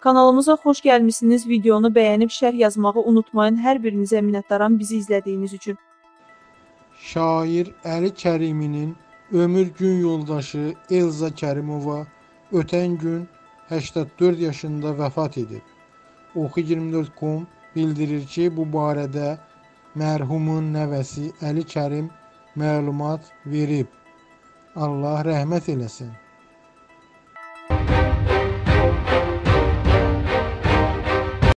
Kanalımıza xoş gəlmişsiniz. Videonu bəyənib şərh yazmağı unutmayın. Hər birinizə minnətdaram bizi izlədiyiniz üçün. Şair Əli Kəriminin ömür gün yoldaşı Elza Kərimova ötən gün 84 yaşında vəfat edib. Oxu24.com bildirir ki, bu barədə mərhumun nəvəsi Əli Kərim məlumat verib. Allah rəhmət eləsin.